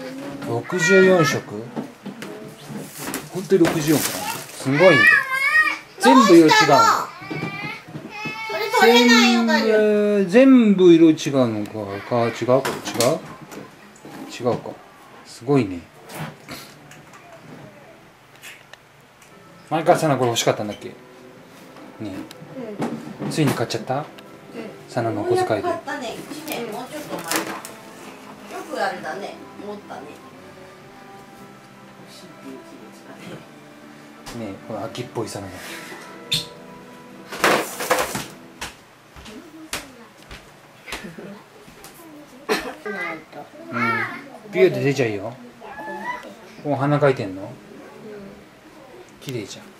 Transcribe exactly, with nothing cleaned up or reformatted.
ろくじゅうよんしょく。本当にろくじゅうよんかな。すごいね。全部色違うの。全, 全部色違うのかか違うか違う違うか。すごいね。前からさなこれ欲しかったんだっけねえ、うん、ついに買っちゃった、うん、さなのお小遣いで。買ったね、いちねんもうちょっと前か。よくあれだね、持ったね。ねえ、この秋っぽいさながうん、ビューって出ちゃうよ。もう鼻かいてんの？綺麗じゃん。